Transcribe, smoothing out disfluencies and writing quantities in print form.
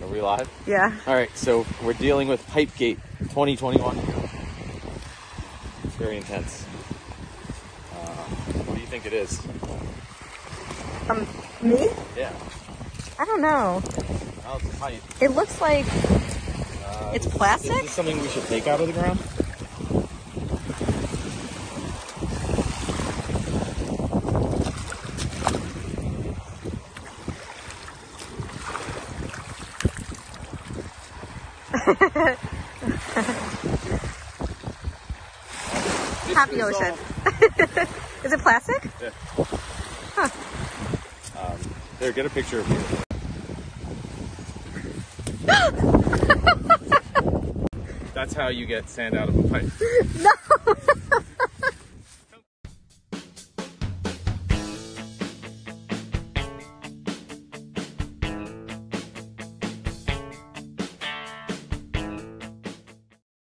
we live? Yeah. All right, so we're dealing with Pipegate 2021. It's very intense. What do you think it is? Me? Yeah. I don't know. Oh, it's a pipe. It looks like it's plastic. Is this something we should take out of the ground? Happy ocean. Is it plastic? Yeah. Huh. There, get a picture of me. That's how you get sand out of a pipe. No.